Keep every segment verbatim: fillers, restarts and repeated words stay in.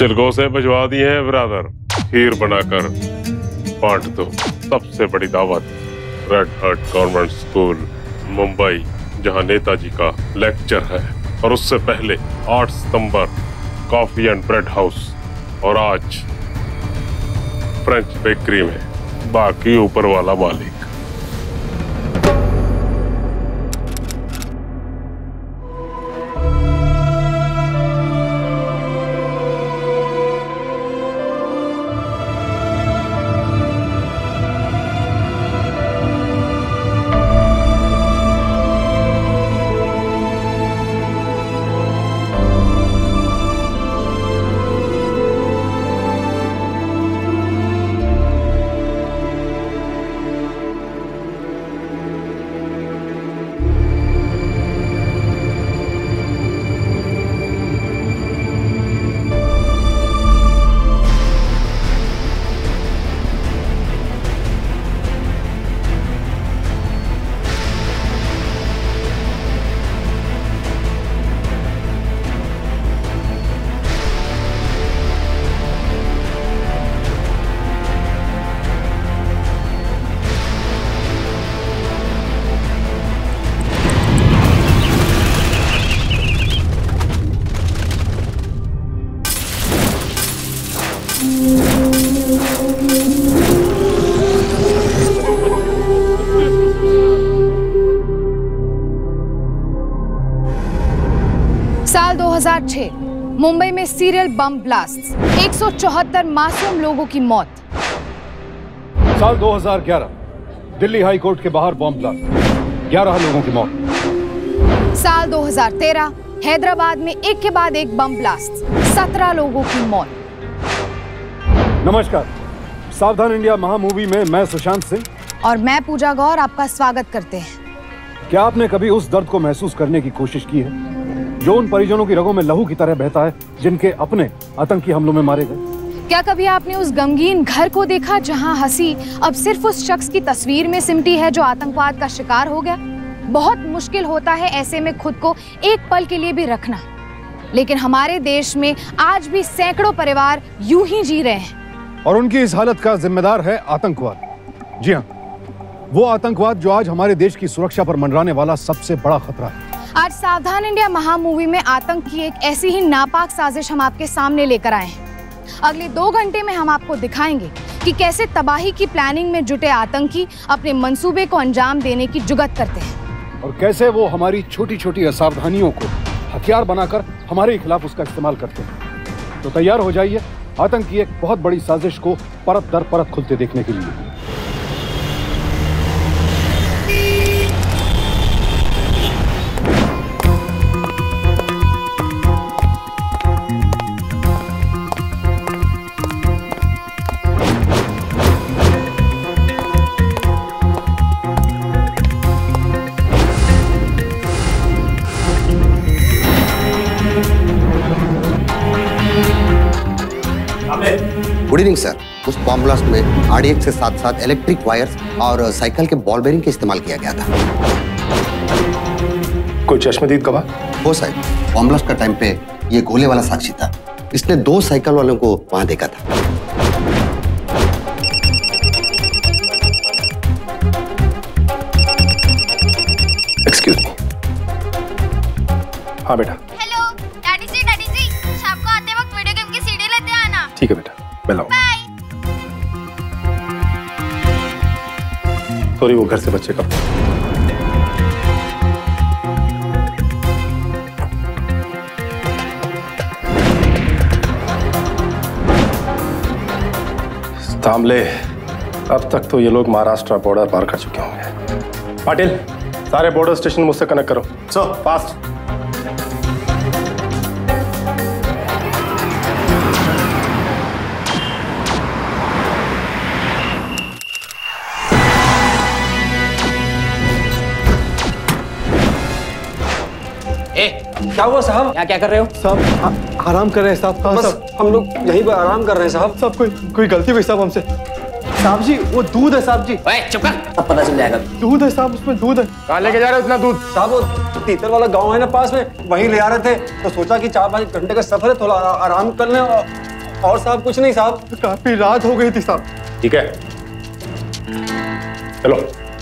चिलगोजे भिजवा दिए हैं ब्रदर, खीर बनाकर बांट दो। सबसे बड़ी दावत red heart government school Mumbai, जहां नेताजी का लेक्चर है, और उससे पहले आठ सितंबर कॉफी एंड ब्रेड हाउस, और आज फ्रेंच बेकरी में। बाकी ऊपर वाला मालिक। साल दो हज़ार छह मुंबई में सीरियल बम ब्लास्ट, एक सौ चौहत्तर मासूम लोगों की मौत। साल दो हज़ार ग्यारह दिल्ली हाई कोर्ट के बाहर बम ब्लास्ट, ग्यारह लोगों की मौत। साल दो हज़ार तेरह हैदराबाद में एक के बाद एक बम ब्लास्ट, सत्रह लोगों की मौत। नमस्कार, सावधान इंडिया महामूवी में मैं सुशांत सिंह और मैं पूजा गौर आपका स्वागत करते हैं। क्या आपने कभी उस दर्द को महसूस करने की कोशिश की है जो उन परिजनों की रगों में लहू की तरह बहता है जिनके अपने आतंकी हमलों में मारे गए? क्या कभी आपने उस गमगीन घर को देखा जहां हंसी अब सिर्फ उस शख्स की तस्वीर में सिमटी है जो आतंकवाद का शिकार हो गया? बहुत मुश्किल होता है ऐसे में खुद को एक पल के लिए भी रखना, लेकिन हमारे देश में आज भी सैकड़ों परिवार यूं ही जी रहे हैं। और उनकी इस हालत का जिम्मेदार है आतंकवाद। जी हाँ, वो आतंकवाद जो आज हमारे देश की सुरक्षा पर मंडराने वाला सबसे बड़ा खतरा है। आज सावधान इंडिया महामूवी में आतंक की एक ऐसी ही नापाक साजिश हम आपके सामने लेकर आए हैं। अगले दो घंटे में हम आपको दिखाएंगे कि कैसे तबाही की प्लानिंग में जुटे आतंकी अपने मंसूबे को अंजाम देने की जुगत करते हैं, और कैसे वो हमारी छोटी छोटी असावधानियों को हथियार बनाकर हमारे खिलाफ उसका इस्तेमाल करते हैं। तो तैयार हो जाइए आतंक की एक बहुत बड़ी साजिश को परत दर परत खुलते देखने के लिए। Good evening sir. उस बॉम्ब ब्लास्ट में आरडीएक्स के साथ साथ इलेक्ट्रिक वायर्स और साइकिल के बॉल बेरिंग का इस्तेमाल किया गया था। कोई चश्मदीद गवाह? हो साहब, बॉम्ब ब्लास्ट का टाइम पे ये गोले वाला साक्षी था। इसने दो साइकिल वालों को वहां देखा था। Excuse me. हाँ बेटा। Hello daddy ji, daddy ji शाम को आते वक्त वीडियो गेम की सीडी लेते आना। ठीक है बेटा, मैं लाऊंगा। सॉरी, वो घर से बच्चे का। तांबले, अब तक तो ये लोग महाराष्ट्र बॉर्डर पार कर चुके होंगे। पाटिल, सारे बॉर्डर स्टेशन मुझसे कनेक्ट करो। So fast. क्या हुआ साहब? यहाँ क्या कर रहे हो? साहब आराम कर रहे हैं साहब। हाँ, साहब हम लोग यहीं पर आराम कर रहे हैं साहब। साहब कोई कोई गलती हुई साहब हमसे। साहब जी वो दूध है साहब जी। ओए चुप कर, अब पता चल जाएगा। दूध है साहब, उसमें दूध है। कहाँ लेके जा रहे हो इतना दूध? साहब वो तीतर वाला गांव है ना पास में, वहीं ले आ रहे थे तो सोचा कि चार पाँच घंटे का सफर है, थोड़ा आराम कर लें। और साहब कुछ नहीं साहब, काफी रात हो गई थी साहब। ठीक है, चलो।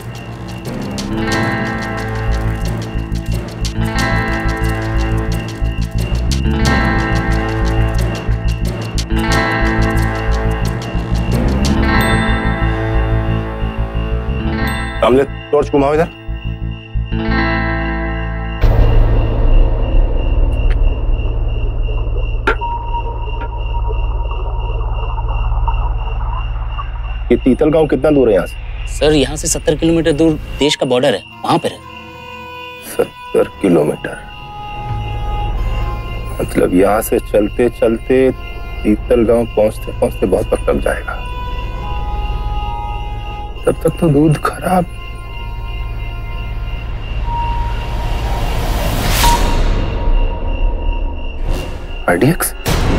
सामने टॉर्च घुमाओ इधर। ये तीतल गांव कितना दूर है यहाँ से? सर यहाँ से सत्तर किलोमीटर दूर देश का बॉर्डर है, वहां पर है। सत्तर किलोमीटर मतलब यहाँ से चलते चलते तीतल गांव पहुंचते पहुंचते बहुत वक्त लग जाएगा। तब तक तो दूध खराब। आरडीएक्स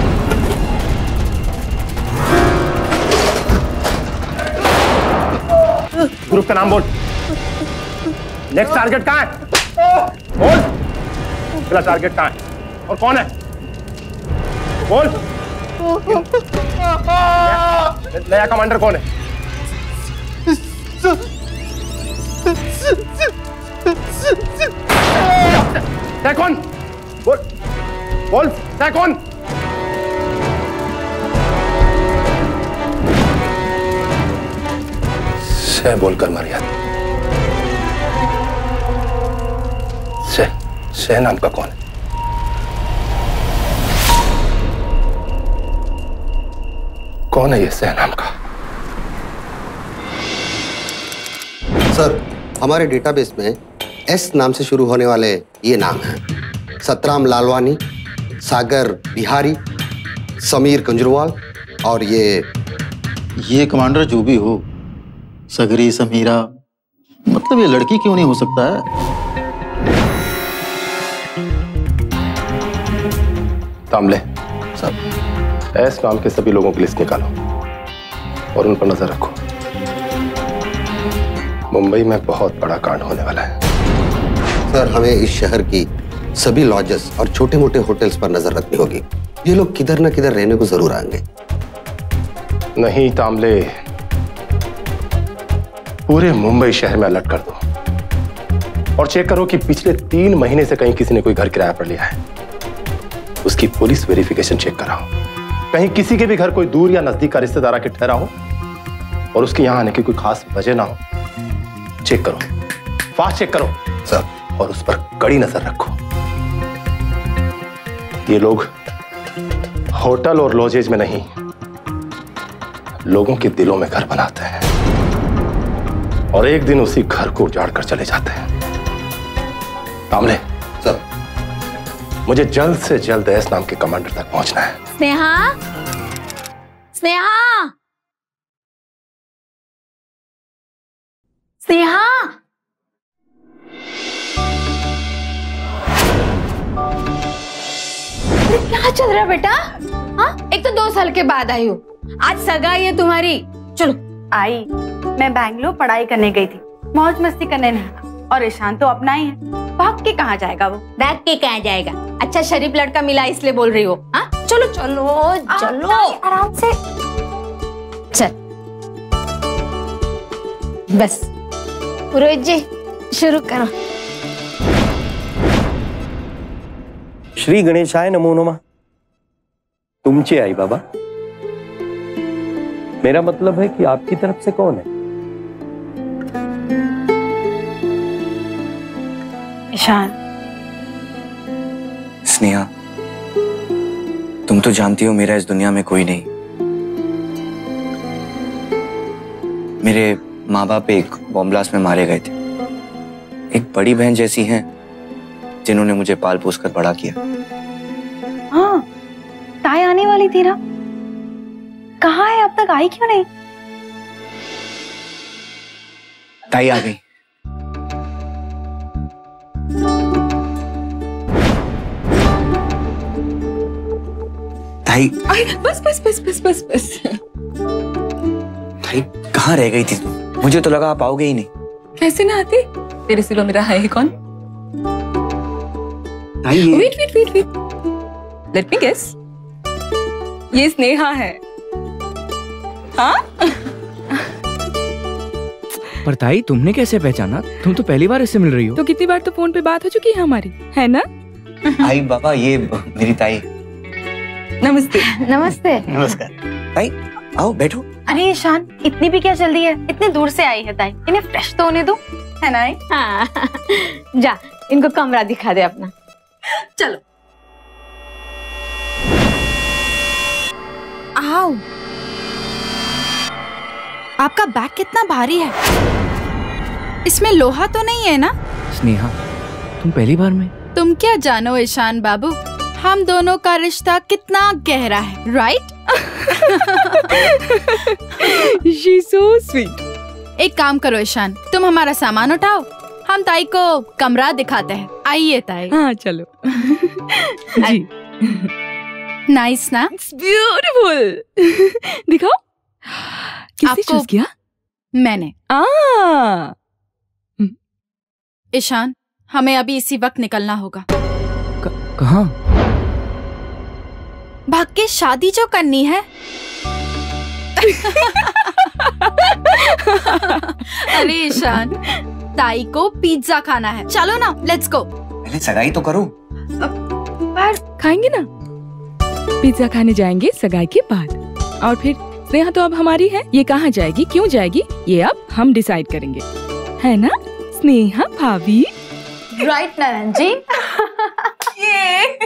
ग्रुप का नाम बोल। नेक्स्ट टारगेट कहाँ है? बोल। अगला टारगेट कहाँ है और कौन है? बोल। नया कमांडर कौन है? तय कौन? बोल बोल तय कौन? शह बोलकर मर्यादा। शह शह नाम का कौन है? कौन है ये शह नाम का? सर, हमारे डेटाबेस में एस नाम से शुरू होने वाले ये नाम हैं। सतराम लालवानी, सागर बिहारी, समीर कंजरवाल और ये ये कमांडर जो भी हो, सगरी समीरा, मतलब ये लड़की क्यों नहीं हो सकता है? तामले साहब, एस नाम के सभी लोगों की लिस्ट निकालो और उन पर नजर रखो। मुंबई में बहुत बड़ा कांड होने वाला है। सर, हमें इस शहर की सभी लॉजेस और छोटे मोटे होटल्स पर नजर रखनी होगी। ये लोग किधर न किधर रहने को जरूर आएंगे। नहीं तामले, पूरे मुंबई शहर में अलर्ट कर दो और चेक करो कि पिछले तीन महीने से कहीं किसी ने कोई घर किराया पर लिया है। उसकी पुलिस वेरिफिकेशन चेक कराओ। कहीं किसी के भी घर कोई दूर या नजदीक का रिश्तेदार आके ठहरा हो और उसके यहां आने की कोई खास वजह ना हो। चेक करो, फास्ट चेक करो सर, और उस पर कड़ी नजर रखो। ये लोग होटल और लॉजेज में नहीं, लोगों के दिलों में घर बनाते हैं और एक दिन उसी घर को उजाड़ कर चले जाते हैं। तामले सर, मुझे जल्द से जल्द एस नाम के कमांडर तक पहुंचना है। स्नेहा, स्नेहा, स्नेहा, क्या चल रहा है बेटा? हाँ, एक तो दो साल के बाद आई हो, आज सगाई है तुम्हारी। चलो। आई, मैं बैंगलोर पढ़ाई करने गई थी, मौज मस्ती करने नहीं। और ईशान तो अपना ही है, भाग के कहाँ जाएगा वो? भाग के कहाँ जाएगा? अच्छा शरीफ लड़का मिला इसलिए बोल रही हो? हाँ, चलो चलो चलो आराम से। चल बस, पुरोहित जी शुरू करो। श्री गणेशाय नमो नमः। तुमचे आई बाबा, मेरा मतलब है कि आपकी तरफ से कौन है? ईशान। स्नेहा, तुम तो जानती हो मेरा इस दुनिया में कोई नहीं। मेरे माँ बाप एक बॉम्ब ब्लास्ट में मारे गए थे। एक बड़ी बहन जैसी हैं जिन्होंने मुझे पाल पोस कर बड़ा किया। हाँ, ताई आने वाली थी ना, कहाँ है? अब तक आई क्यों नहीं? ताई आ गई। ताई, बस बस बस बस बस बस। ताई कहाँ रह गई थी तुम? मुझे तो लगा आप आओगे ही नहीं। कैसे ना आती? तेरे सिवा मेरा है ही कौन? ताई, wait wait wait wait, let me guess. ये स्नेहा है। हाँ? पर ताई तुमने कैसे पहचाना? तुम तो पहली बार इससे मिल रही हो। तो कितनी बार तो फोन पे बात हो चुकी है हमारी, है ना? आई बाबा, ये मेरी ताई। नमस्ते। नमस्ते। नमस्कार। ताई आओ बैठो। अरे ईशान, इतनी भी क्या जल्दी है? इतनी दूर से आई है ताई, इन्हें फ्रेश तो होने दो, है ना? हाँ। जा इनको कमरा दिखा दे अपना। चलो। आओ। आपका बैग कितना भारी है? इसमें लोहा तो नहीं है ना? स्नेहा, तुम पहली बार में? तुम क्या जानो ईशान बाबू, हम दोनों का रिश्ता कितना गहरा है, राइट? She so sweet. एक काम करो ईशान, तुम हमारा सामान उठाओ, हम ताई को कमरा दिखाते हैं। आइए ताई। हाँ चलो। जी। नाइस ना? ब्यूटीफुल। दिखाओ। किसने चूज किया? मैंने। आ। ईशान, हमें अभी इसी वक्त निकलना होगा। कहाँ? भाग के शादी जो करनी है। अरे ईशान, ताई को पिज्जा खाना है, चलो ना, लेट्स गो। पहले सगाई तो करो। पर खाएंगे ना, पिज्जा खाने जाएंगे सगाई के बाद। और फिर स्नेहा तो अब हमारी है, ये कहाँ जाएगी, क्यों जाएगी, ये अब हम डिसाइड करेंगे, है ना स्नेहा भाभी? राइट नारायण जी। ये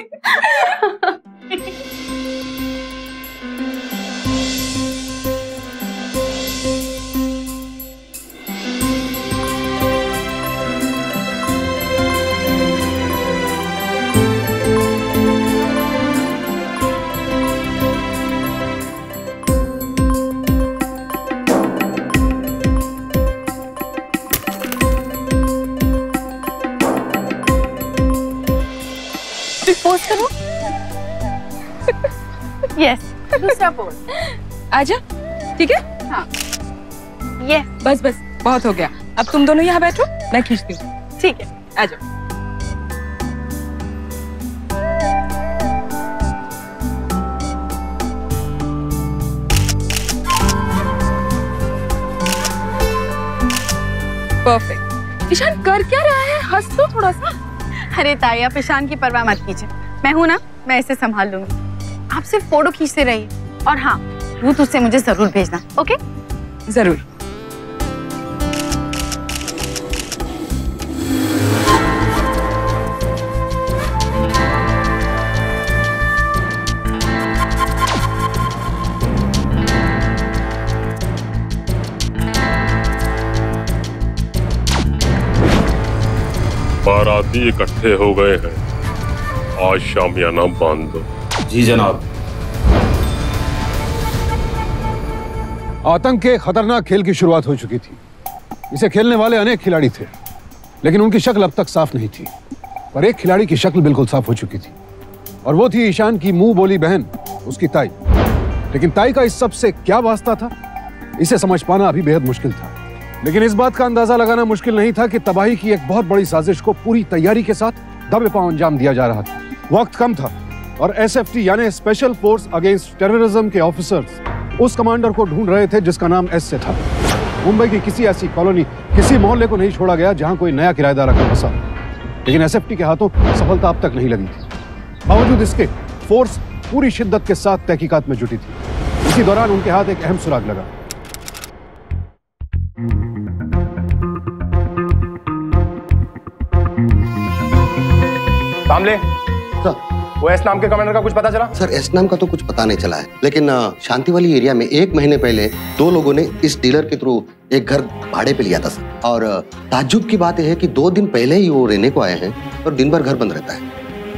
पोज करो। यस, दूसरा पोज। आजा, ठीक है? हाँ। यस। बस बस बहुत हो गया, अब तुम दोनों यहाँ बैठो, मैं खींचती हूँ। ठीक है, आजा। परफेक्ट। ईशान कर क्या रहा है? हंस तो थोड़ा सा। अरे ताई, आप ईशान की परवाह मत कीजिए, मैं हूँ ना, मैं इसे संभाल लूंगी। आप सिर्फ फोटो खींचते रहिए, और हाँ, रूथ उससे मुझे जरूर भेजना, ओके? जरूर। बाराती इकट्ठे हो गए हैं, आज शामियाना बांध दो। जी जनाब। आतंक के खतरनाक खेल की शुरुआत हो चुकी थी। इसे खेलने वाले अनेक खिलाड़ी थे, लेकिन उनकी शक्ल अब तक साफ नहीं थी। पर एक खिलाड़ी की शक्ल बिल्कुल साफ हो चुकी थी, और वो थी ईशान की मुंह बोली बहन, उसकी ताई। लेकिन ताई का इस सब से क्या वास्ता था, इसे समझ पाना अभी बेहद मुश्किल था। लेकिन इस बात का अंदाजा लगाना मुश्किल नहीं था कि तबाही की एक बहुत बड़ी साजिश को पूरी तैयारी के साथ दबे पांव अंजाम दिया जा रहा था। वक्त कम था, और एस एफ टी यानी स्पेशल फोर्स अगेंस्ट टेररिज्म के ऑफिसर्स उस कमांडर को ढूंढ रहे थे जिसका नाम एस से था। मुंबई की किसी ऐसी कॉलोनी, किसी मोहल्ले को नहीं छोड़ा गया जहां कोई नया किराएदार आकर फंसा। लेकिन एस एफ टी के हाथों सफलता अब तक नहीं लगी थी। बावजूद इसके फोर्स पूरी शिद्दत के साथ तहकीकात में जुटी थी। इसी दौरान उनके हाथ एक अहम सुराग लगा। कामले, वो एस नाम के कमांडर का कुछ पता चला? सर, एस नाम का तो कुछ पता नहीं चला है, लेकिन शांति वाली एरिया में एक महीने पहले दो लोगों ने इस डीलर के थ्रू एक घर भाड़े पे लिया था सर। और ताज्जुब की बात यह है कि दो दिन पहले ही वो रहने को आए हैं और दिन भर घर बंद रहता है।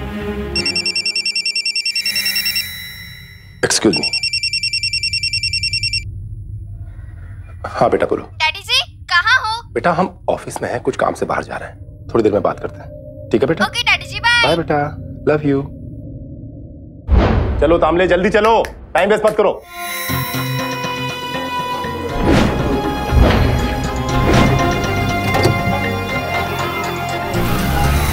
Excuse me. हाँ बेटा बोलो। डैडी जी कहाँ हो? बेटा हम ऑफिस में हैं, कुछ काम से बाहर जा रहे हैं, थोड़ी देर में बात करते हैं, ठीक है बेटा? Okay daddy ji, bye. Bye बेटा, लव यू। चलो तामले जल्दी चलो, टाइम वेस्ट मत करो।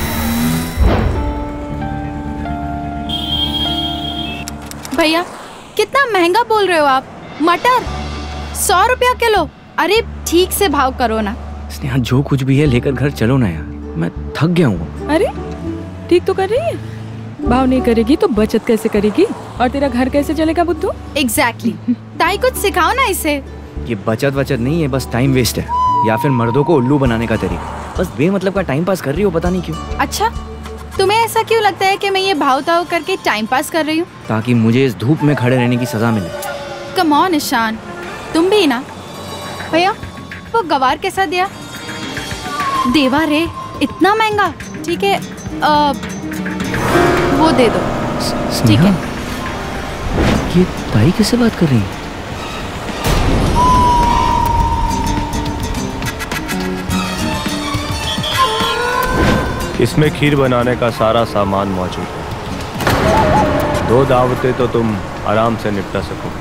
भैया कितना महंगा बोल रहे हो आप? मटर सौ रुपया किलो। अरे ठीक से भाव करो ना। स्नेहा जो कुछ भी है लेकर घर चलो ना यार, मैं थक गया हूँ। अरे ठीक तो कर रही है, भाव नहीं करेगी तो बचत कैसे करेगी और तेरा घर कैसे चलेगा बुद्धू? Exactly exactly. ताई कुछ सिखाओ ना इसे। ये बचत बचत नहीं है, बस टाइम वेस्ट है या फिर मर्दों को उल्लू बनाने का तरीका। बस बेमतलब का टाइम पास कर रही हो, पता नहीं क्यों। अच्छा तुम्हें ऐसा क्यों लगता है कि मैं ये भाव ताव करके टाइम पास कर रही हूँ? ताकि मुझे इस धूप में खड़े रहने की सजा मिले। कम ऑन ईशान, तुम भी ना। भैया वो गवार कैसा दिया? देवा रे इतना महंगा। ठीक है आ, वो दे दो। ठीक है। ये ताई किससे बात कर रही है? इसमें खीर बनाने का सारा सामान मौजूद है। दो दावतें तो तुम आराम से निपटा सकोगे।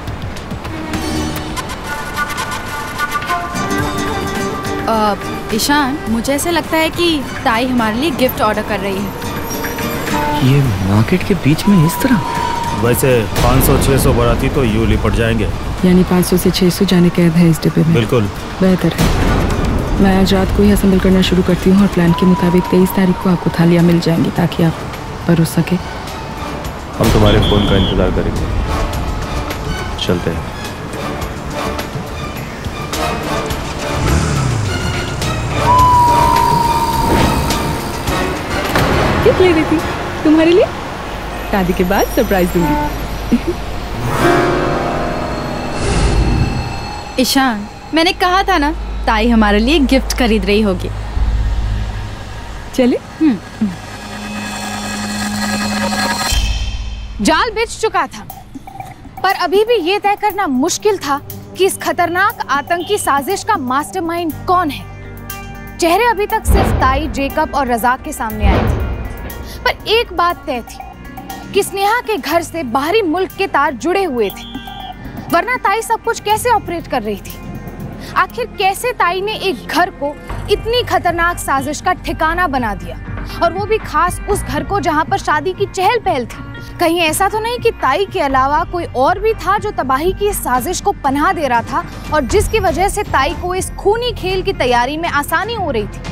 ईशान मुझे ऐसे लगता है कि ताई हमारे लिए गिफ्ट ऑर्डर कर रही है। ये मार्केट के बीच में इस तरह? वैसे पाँच सौ छह सौ बाराती तो यूं लिपट जाएंगे। यानी पाँच सौ से छह सौ जाने कैद है इस डिब्बे में। बिल्कुल बेहतर है। मैं आज रात को ही असेंबल करना शुरू करती हूँ और प्लान के मुताबिक तेईस तारीख को आपको थालियाँ मिल जाएंगी ताकि आप परोस सके। हम तुम्हारे फोन का इंतजार करेंगे। चलते हैं। गिफ्ट ले रही थी तुम्हारे लिए, शादी के बाद सरप्राइज दूंगी। ईशान मैंने कहा था ना ताई हमारे लिए गिफ्ट खरीद रही होगी। चले। जाल बिछ चुका था, पर अभी भी ये तय करना मुश्किल था कि इस खतरनाक आतंकी साजिश का मास्टरमाइंड कौन है। चेहरे अभी तक सिर्फ ताई, जेकब और रजाक के सामने आए थे, पर एक बात तय थी कि स्नेहा के घर से बाहरी मुल्क के तार जुड़े हुए थे, वरना ताई सब कुछ कैसे ऑपरेट कर रही थी? आखिर कैसे ताई ने एक घर को इतनी खतरनाक साजिश का ठिकाना बना दिया, और वो भी खास उस घर को जहां पर शादी की चहल पहल थी? कहीं ऐसा तो नहीं कि ताई के अलावा कोई और भी था जो तबाही की इस साजिश को पनाह दे रहा था और जिसकी वजह से ताई को इस खूनी खेल की तैयारी में आसानी हो रही थी?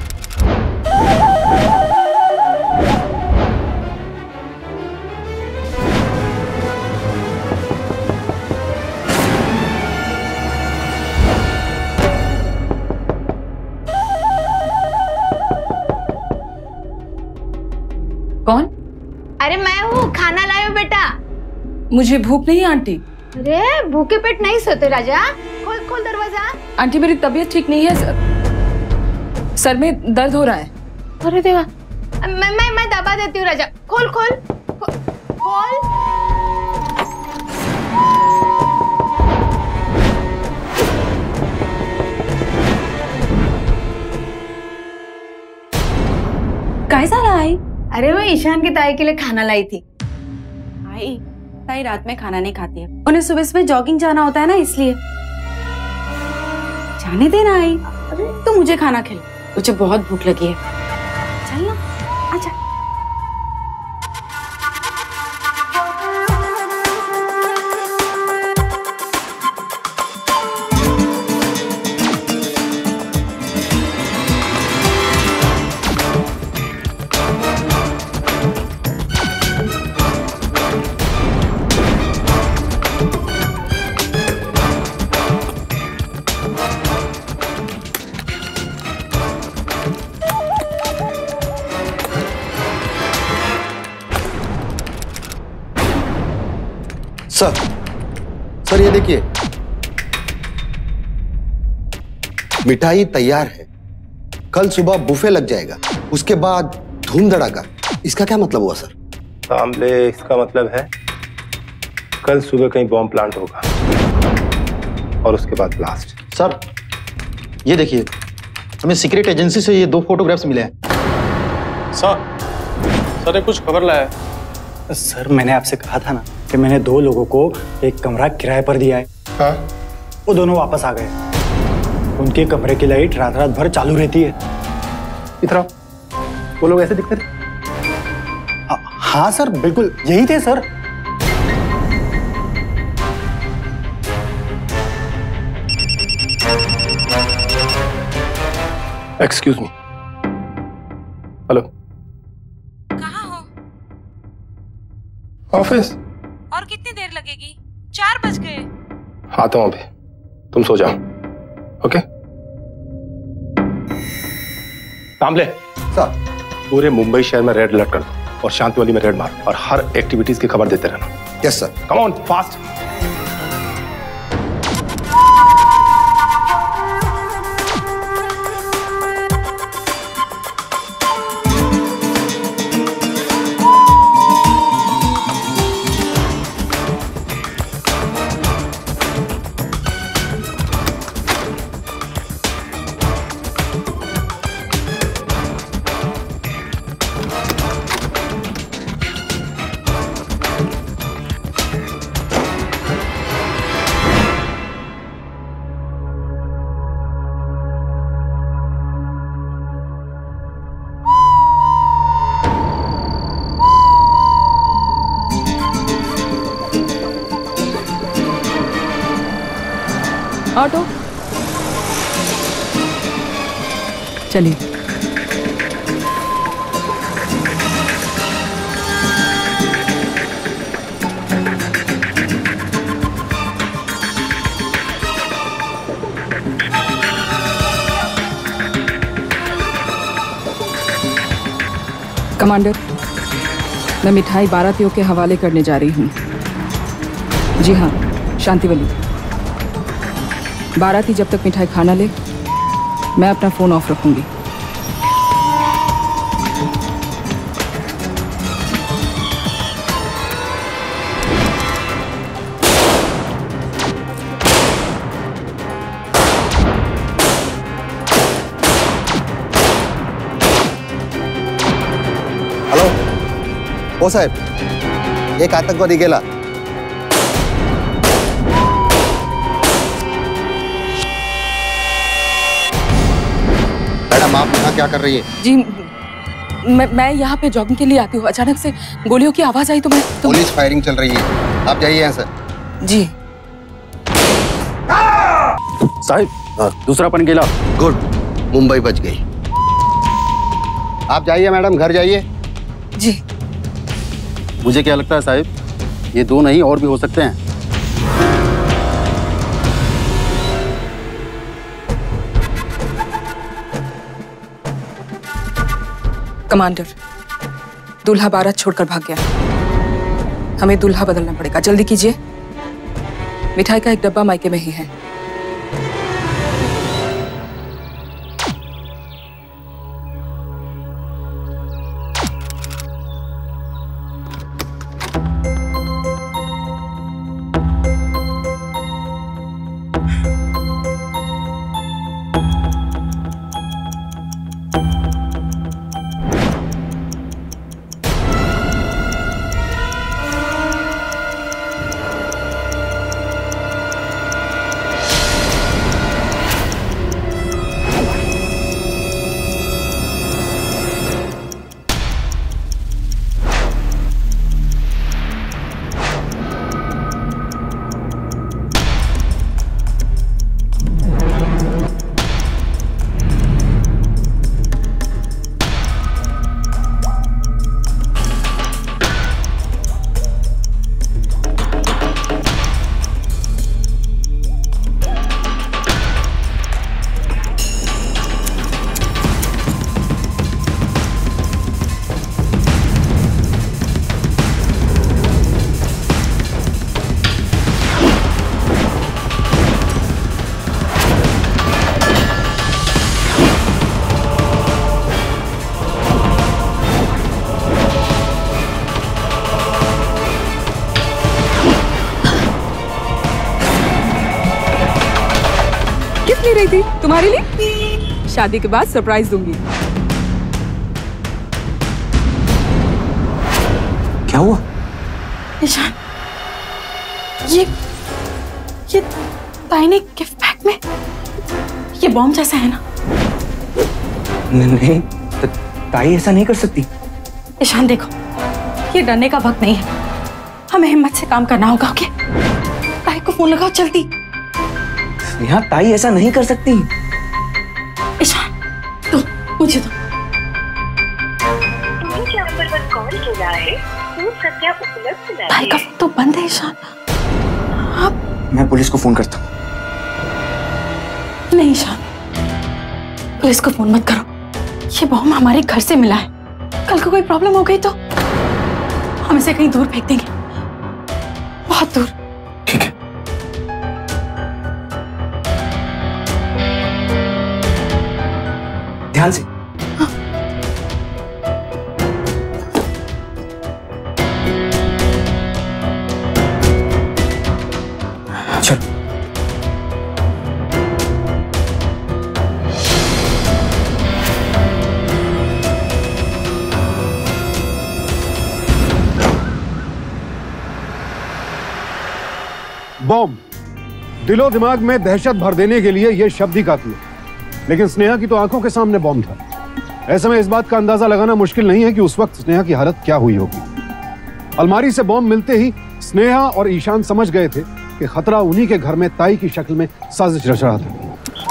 कौन? अरे मैं हूँ, खाना लायो बेटा। मुझे भूख नहीं आंटी। अरे भूखे पेट नहीं सोते राजा। खोल खोल दरवाजा। आंटी मेरी तबीयत ठीक नहीं है, सर सर में दर्द हो रहा है। अरे देवा, मैं मैं मैं दबा देती हूँ राजा। खोल खोल खो, खोल। कैसा रहा आई? अरे वो ईशान की ताई के लिए खाना लाई थी। आई ताई रात में खाना नहीं खाती है, उन्हें सुबह सुबह जॉगिंग जाना होता है ना, इसलिए। जाने देना आई, तो मुझे खाना खिला, मुझे बहुत भूख लगी है। चल ना, आजा। सर सर ये देखिए, मिठाई तैयार है। कल सुबह बुफे लग जाएगा, उसके बाद धूम धड़ाका। इसका क्या मतलब हुआ सर? कामले, इसका मतलब है कल सुबह कहीं बॉम्ब प्लांट होगा और उसके बाद ब्लास्ट। सर ये देखिए, हमें सीक्रेट एजेंसी से ये दो फोटोग्राफ्स मिले हैं। सर सर ये कुछ खबर लाया है। सर मैंने आपसे कहा था ना कि मैंने दो लोगों को एक कमरा किराए पर दिया है। हाँ? वो दोनों वापस आ गए। उनके कमरे की लाइट रात रात भर चालू रहती है। इतना वो लोग ऐसे दिखते थे? हाँ सर बिल्कुल यही थे सर। Excuse me. हेलो, कहाँ हो? ऑफिस। और कितनी देर लगेगी? चार बज गए। आता हूं अभी, तुम सो जाओ। ओके? कामले सर, पूरे मुंबई शहर में रेड अलर्ट कर दो और शांति वाली में रेड मार और हर एक्टिविटीज की खबर देते रहना। Yes sir. Come on, fast. Auto चलिए। कमांडर, मैं मिठाई बारातियों के हवाले करने जा रही हूँ। जी हाँ, शांतिवली। बाराती जब तक मिठाई खाना ले, मैं अपना फोन ऑफ रखूंगी। हॅलो, हो साहेब, एक आतंकवादी गेला। मैडम, आप यहाँ क्या कर रही है? जी, मैं मैं यहाँ पे जॉगिंग के लिए आती हूँ। अचानक से गोलियों की आवाज आई तो मैं तो... पुलिस फायरिंग चल रही है, आप जाइए यहाँ से। जी साहिब, दूसरा पन गेला। गुड, मुंबई बच गई। आप जाइए मैडम, घर जाइए। जी। मुझे क्या लगता है साहिब, ये दो नहीं और भी हो सकते हैं। कमांडर, दूल्हा बारात छोड़कर भाग गया। हमें दूल्हा बदलना पड़ेगा। जल्दी कीजिए। मिठाई का एक डब्बा मायके में ही है। रही थी तुम्हारे लिए। शादी के बाद सरप्राइज दूंगी। क्या हुआ? ईशान, ये ये ताईने गिफ्ट पैक में ये बॉम्ब जैसा है ना? नहीं, ताई ऐसा नहीं कर सकती। ईशान देखो, ये डरने का वक्त नहीं है। हमें हिम्मत से काम करना होगा। ओके, ताई को फोन लगाओ जल्दी। यहाँ ताई ऐसा नहीं कर सकती। ईशान, तू मुझे तो कॉल किया है तो सध्या उपलब्ध नहीं भाई का फोन तो बंद है ईशान। आप मैं पुलिस को फोन करता हूँ। नहीं ईशान, पुलिस को फोन मत करो। ये बॉम्ब हमारे घर से मिला है। कल को कोई प्रॉब्लम हो गई तो हम इसे कहीं दूर फेंक देंगे, बहुत दूर। ठीक है। ध्यान से। चलो। बॉम्ब दिलो दिमाग में दहशत भर देने के लिए यह शब्द ही काफी है, लेकिन स्नेहा की तो आंखों के सामने बॉम्ब था। ऐसे में इस बात का अंदाजा लगाना मुश्किल नहीं है कि उस वक्त स्नेहा की हालत क्या हुई होगी। अलमारी से बॉम्ब मिलते ही स्नेहा और ईशान समझ गए थे कि खतरा उन्हीं के घर में ताई की शक्ल में साजिश रच रहा था।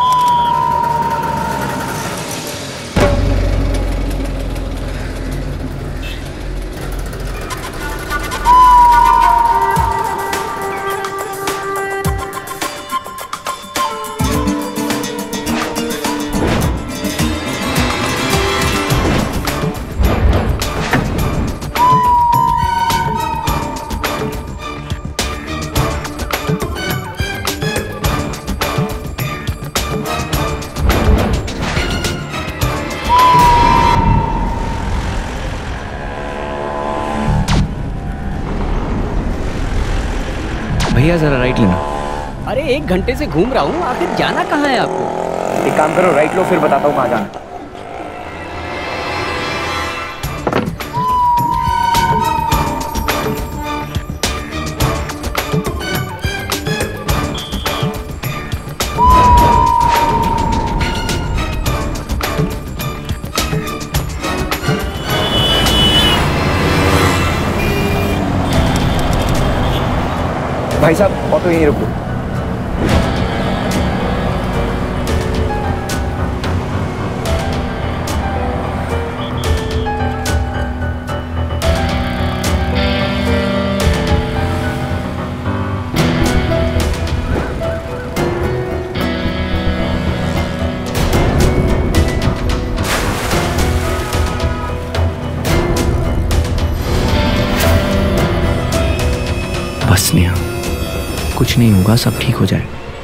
भैया जरा राइट लेना। अरे एक घंटे से घूम रहा हूँ, आखिर जाना कहाँ है आपको? एक काम करो, राइट लो, फिर बताता हूँ कहाँ जाना। भाई साहब ऑटो यहीं रोक दो। बस नेहा, कुछ नहीं होगा, सब ठीक हो जाए।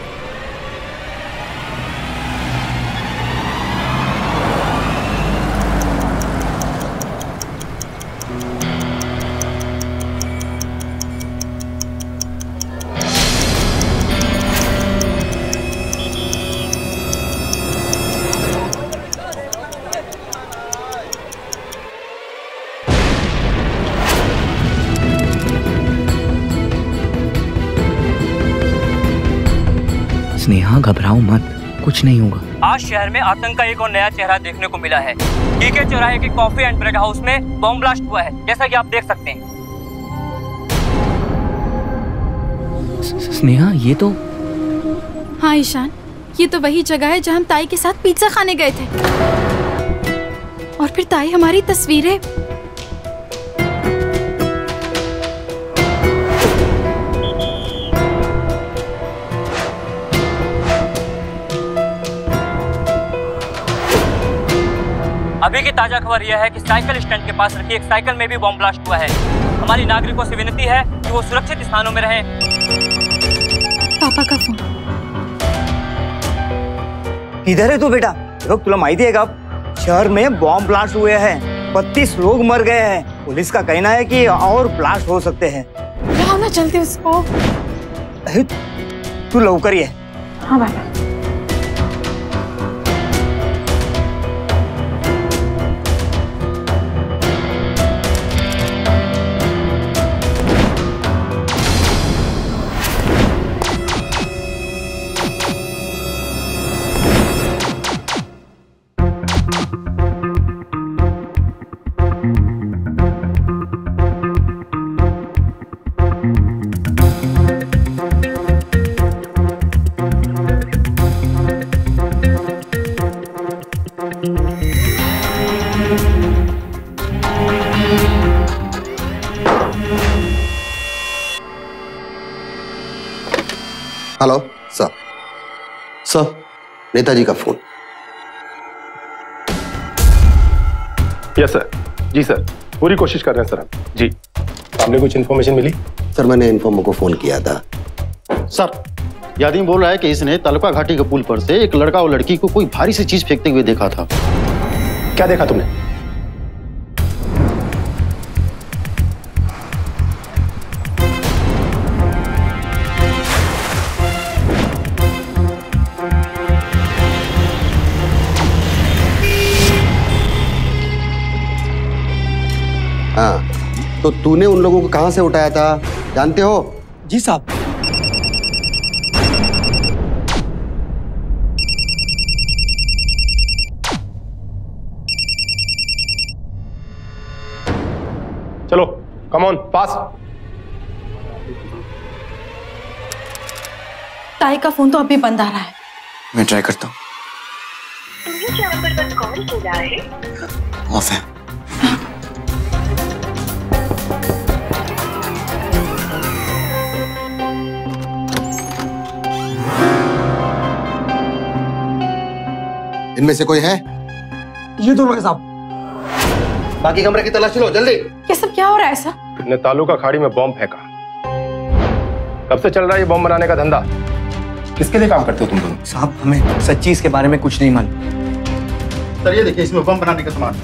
स्नेहा घबराओ मत, कुछ नहीं होगा। आज शहर में आतंक का एक और नया चेहरा देखने को मिला है। टीके चौराहे के कॉफी एंड ब्रेड हाउस में बॉम्ब ब्लास्ट हुआ है, जैसा कि आप देख सकते हैं। स्नेहा ये तो हाँ ईशान, ये तो वही जगह है जहाँ हम ताई के साथ पिज्जा खाने गए थे। और फिर ताई हमारी तस्वीरें अभी की ताजा खबर यह है कि साइकिल स्टैंड के पास रखी एक साइकिल में भी बॉम्ब ब्लास्ट हुआ है। हमारी नागरिकों से विनती है कि वो सुरक्षित स्थानों में रहें। पापा का फोन। किधर है तू बेटा? रुक, तुला माहिती है का शहर में बॉम्ब ब्लास्ट हुए हैं, बत्तीस लोग मर गए हैं। पुलिस का कहना है कि और ब्लास्ट हो सकते हैं। लाओ ना जल्दी उसको। तू लवकर ये। हाँ बाबा। Hello sir. सर, नेताजी का फोन। Yes sir. जी सर, पूरी कोशिश कर रहे हैं सर हम। जी, आपने कुछ इन्फॉर्मेशन मिली? सर, मैंने इन्फॉर्मर को फोन किया था। सर, यादीम बोल रहा है कि इसने तालुका घाटी के पुल पर से एक लड़का और लड़की को कोई भारी सी चीज फेंकते हुए देखा था। क्या देखा तुमने? हाँ, तो तूने उन लोगों को कहां से उठाया था, जानते हो? जी साहब। चलो, कम ऑन, पास। ताई का फोन तो अभी बंद आ रहा है। मैं ट्राई करता हूँ। तुम्हें जहाँ पर बस कॉल हो रहा है ऑफ है। इनमें से कोई है? ये दोनों है साहब। बाकी कमरे की तलाशी लो जल्दी। ये सब क्या हो रहा है सर? तुमने तालुका खाड़ी में बॉम्ब फेंका। कब से चल रहा है ये बॉम्ब बनाने का धंधा? किसके लिए काम करते हो तुम दोनों? साहब, हमें सच्ची इसके बारे में कुछ नहीं मालूम। सर, ये देखिए, इसमें बम बनाने का सामान।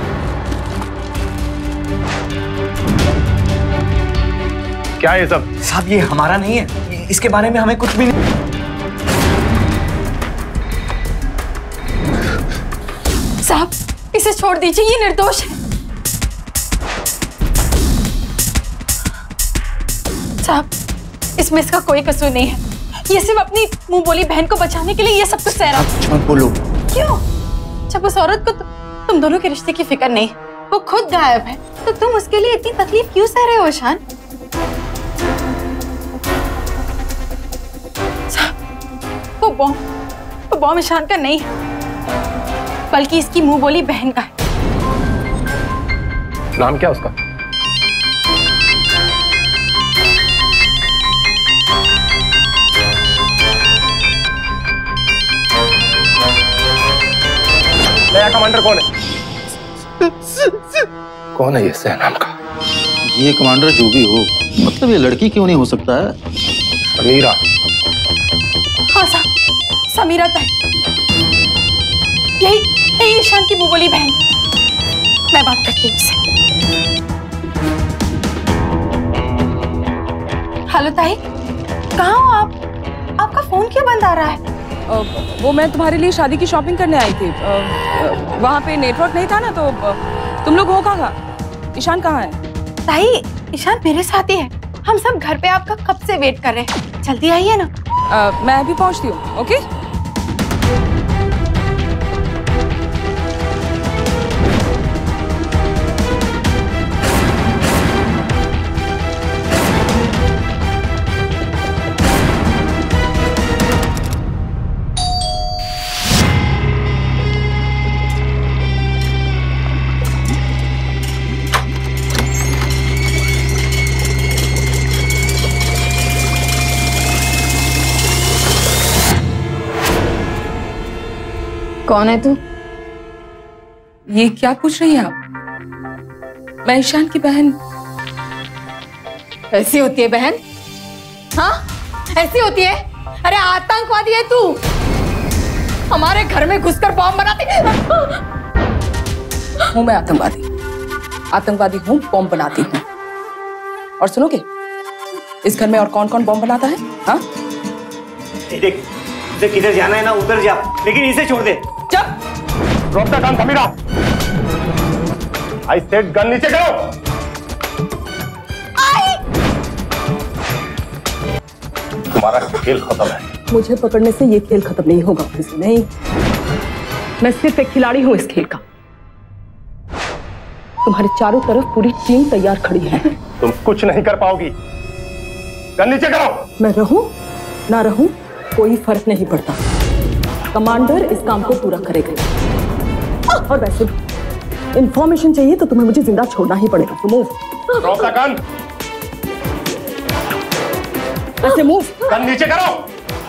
क्या है ये सब? साहब, ये हमारा नहीं है, इसके बारे में हमें कुछ भी नहीं। साहब, इसे छोड़ दीजिए, ये निर्दोष है। साहब, इसमें इसका कोई कसूर नहीं है। ये सिर्फ अपनी मुंह बोली बहन को बचाने के लिए ये सब कुछ सह रहा है। मत बोलो। क्यों? जब उस औरत को तु, तुम दोनों के रिश्ते की फिक्र नहीं, वो खुद गायब है, तो तुम उसके लिए इतनी तकलीफ क्यों सह रहे हो ईशान? साहब, वो बॉम्ब वो बॉम्ब ईशान का नहीं है, बल्कि इसकी मुंह बोली बहन का है। नाम क्या उसका? नया कमांडर कौन है? कौन है ये सह नाम का? ये कमांडर जो भी हो, मतलब ये लड़की क्यों नहीं हो सकता है? समीरा। हाँ साहब, समीरा ताई, यही यही ईशान की मुंह बोली बहन। मैं बात करती हूँ उससे। हेलो ताई, कहाँ हो आप? आपका फोन क्यों बंद आ रहा है? आ, वो मैं तुम्हारे लिए शादी की शॉपिंग करने आई थी। वहाँ पे नेटवर्क नहीं था ना, तो तुम लोग हो कहाँ? ईशान कहाँ है? ताई, ईशान मेरे साथ ही है। हम सब घर पे आपका कब से वेट कर रहे हैं। जल्दी आइए ना। आ, मैं अभी पहुँचती हूँ। ओके? कौन है तू? ये क्या पूछ रही है आप? मैं ईशान की बहन। ऐसी होती है बहन? हाँ, ऐसी होती है? अरे आतंकवादी है तू, हमारे घर में घुसकर बॉम्ब बनाती है। हूँ मैं आतंकवादी, आतंकवादी हूँ, बॉम्ब बनाती हूँ। और सुनोगे, इस घर में और कौन कौन बॉम्ब बनाता है? हाँ? देख, उसे किधर जाना है ना उधर जा, लेकिन इसे छोड़ दे। चुप! Drop the gun Samira. I said gun नीचे करो। आई! तुम्हारा खेल खत्म है। मुझे पकड़ने से ये खेल खत्म नहीं होगा। नहीं, मैं सिर्फ एक खिलाड़ी हूँ इस खेल का। तुम्हारे चारों तरफ पूरी टीम तैयार खड़ी है। तुम कुछ नहीं कर पाओगी। गन नीचे करो। मैं रहूं ना रहूं कोई फर्क नहीं पड़ता। कमांडर इस काम को पूरा करेगा। और वैसे इंफॉर्मेशन चाहिए तो तुम्हें मुझे जिंदा छोड़ना ही पड़ेगा। तो मूव। Drop the gun. ऐसे मूव। गन नीचे करो।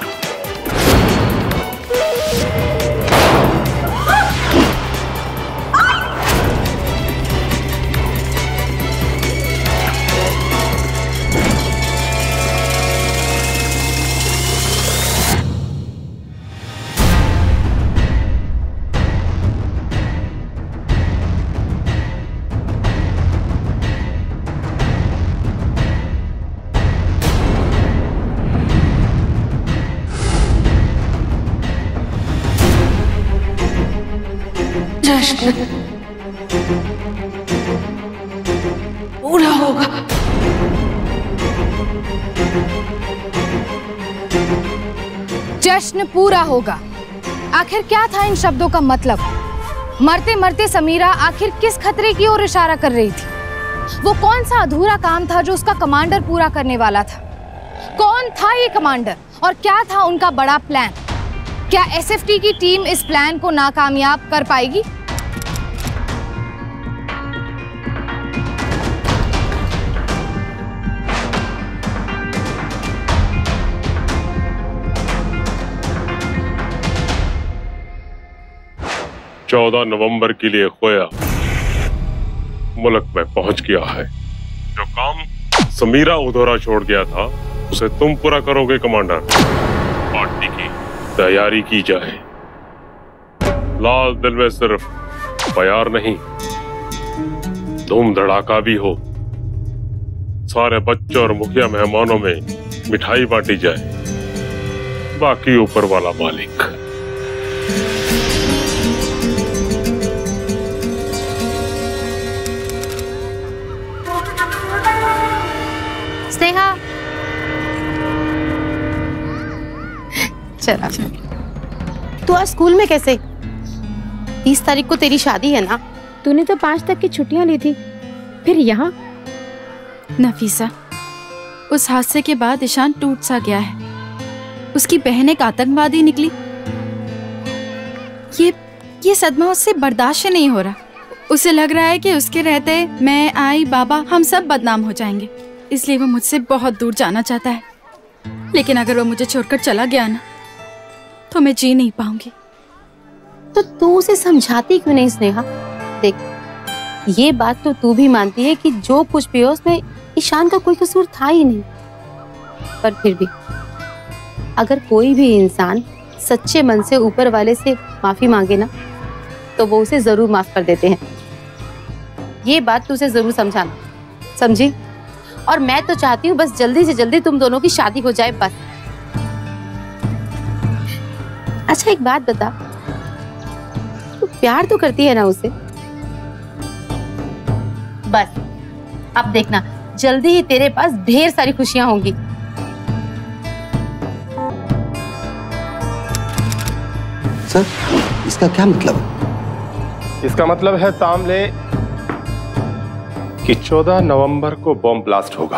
जश्न पूरा होगा। जश्न पूरा होगा। आखिर क्या था इन शब्दों का मतलब? मरते मरते समीरा आखिर किस खतरे की ओर इशारा कर रही थी? वो कौन सा अधूरा काम था जो उसका कमांडर पूरा करने वाला था? कौन था ये कमांडर और क्या था उनका बड़ा प्लान? क्या एसएफटी की टीम इस प्लान को नाकामयाब कर पाएगी? चौदह नवंबर के लिए खोया मुल्क में पहुंच गया है। जो काम समीरा अधूरा छोड़ गया था उसे तुम पूरा करोगे कमांडर। पार्टी की तैयारी की जाए। लाल दिल में सिर्फ प्यार नहीं, धूम धड़ाका भी हो। सारे बच्चों और मुखिया मेहमानों में मिठाई बांटी जाए। बाकी ऊपर वाला मालिक। स्नेहा, चला। तू आज स्कूल में कैसे? तीस तारीख को तेरी शादी है ना? तूने तो पाँच तक की छुट्टियां ली थी, फिर यहाँ। नफीसा, उस हादसे के बाद ईशान टूट सा गया है। उसकी बहन एक आतंकवादी निकली। ये ये सदमा उससे बर्दाश्त नहीं हो रहा। उसे लग रहा है कि उसके रहते मैं, आई, बाबा हम सब बदनाम हो जाएंगे। इसलिए वो मुझसे बहुत दूर जाना चाहता है। लेकिन अगर वो मुझे छोड़कर चला गया ना तो मैं जी नहीं पाऊंगी। तो तू उसे समझाती क्यों नहीं स्नेहा? देख, ये बात तो तू भी मानती है कि जो कुछ भी हो उसमें ईशान का कोई कसूर था ही नहीं। पर फिर भी अगर कोई भी इंसान सच्चे मन से ऊपर वाले से माफी मांगे ना तो वो उसे जरूर माफ कर देते हैं। ये बात तू उसे जरूर समझाना, समझी? और मैं तो चाहती हूँ बस जल्दी से जल्दी तुम दोनों की शादी हो जाए बस। अच्छा एक बात बता, तू प्यार तो करती है ना उसे? बस अब देखना जल्दी ही तेरे पास ढेर सारी खुशियां होंगी। सर, इसका क्या मतलब? इसका मतलब है तामले कि चौदह नवंबर को बॉम्ब ब्लास्ट होगा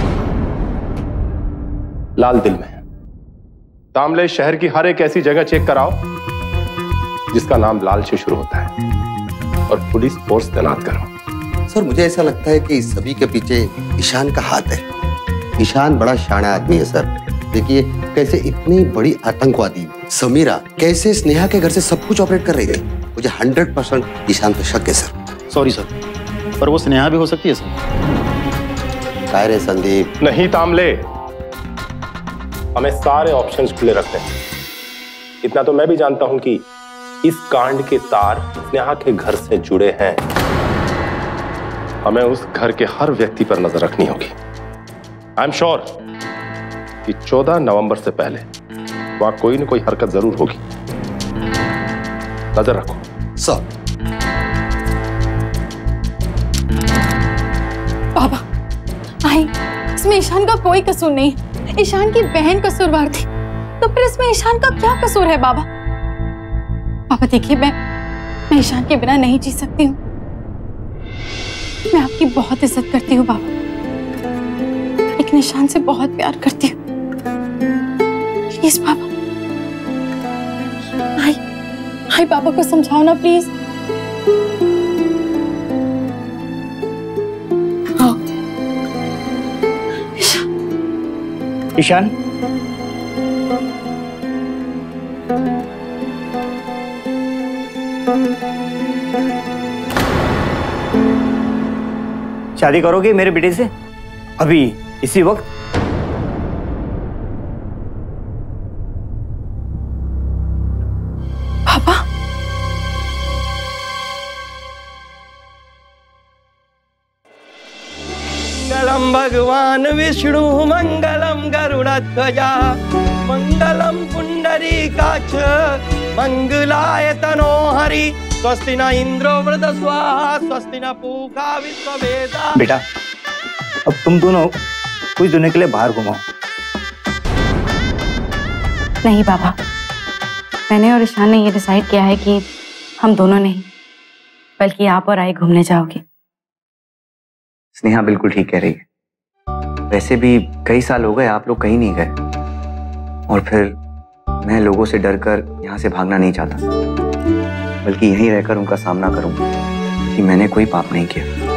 लाल दिल में। तामले शहर की हर एक ऐसी जगह चेक कराओ जिसका नाम लाल से शुरू होता है और पुलिस फोर्स तैनात करो। सर, मुझे ऐसा लगता है कि इस सभी के पीछे ईशान का हाथ है। ईशान बड़ा शाना आदमी है सर। देखिए कैसे इतनी बड़ी आतंकवादी समीरा कैसे स्नेहा के घर से सब कुछ ऑपरेट कर रही थी। मुझे हंड्रेड परसेंट ईशान पे शक है सर। सॉरी सर, पर वो स्नेहा भी हो सकती है सर। काय रे संदीप? नहीं तामले, हमें सारे ऑप्शंस खुले रखते हैं। इतना तो मैं भी जानता हूं कि इस कांड के तार स्नेहा के घर से जुड़े हैं। हमें उस घर के हर व्यक्ति पर नजर रखनी होगी। आई एम श्योर कि चौदह नवंबर से पहले वहां कोई न कोई हरकत जरूर होगी। नजर रखो सर। बाबा, आई, इसमें ईशान का कोई कसूर नहीं। ईशान की बहन कसूरवार थी, तो फिर इसमें ईशान का क्या कसूर है? बाबा बाबा देखिए, मैं मैं ईशान के बिना नहीं जी सकती हूँ। मैं आपकी बहुत इज्जत करती हूँ बाबा, लेकिन ईशान से बहुत प्यार करती हूँ। प्लीज बाबा, आई आई बाबा को समझाओ ना प्लीज। ईशान, शादी करोगे मेरे बेटे से अभी इसी वक्त? पापा, मंगलम भगवान विष्णु मंगलम गरुड़ध्वजा मंगलम पुंडरीकाक्ष मंगलाय तनो हरि स्वस्ति न इंद्रो वृद्धस्वाहा स्वस्ति न पूषा विश्ववेदाः। बेटा अब तुम दोनों कुछ दिनों के लिए बाहर घुमाओ। नहीं पापा, मैंने और ईशान ने ये डिसाइड किया है कि हम दोनों नहीं बल्कि आप और आई घूमने जाओगे। स्नेहा बिल्कुल ठीक कह रही है। वैसे भी कई साल हो गए आप लोग कहीं नहीं गए, और फिर मैं लोगों से डरकर यहाँ से भागना नहीं चाहता, बल्कि यहीं रहकर उनका सामना करूंगा कि मैंने कोई पाप नहीं किया।